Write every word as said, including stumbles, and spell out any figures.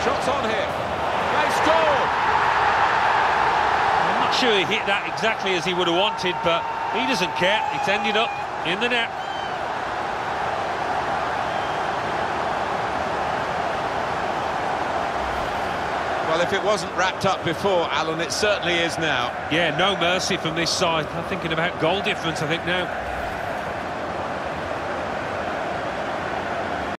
Shots on here. They scored! I'm not sure he hit that exactly as he would have wanted, but he doesn't care. It's ended up in the net. Well, if it wasn't wrapped up before, Alan, it certainly is now. Yeah, no mercy from this side. I'm thinking about goal difference, I think, now.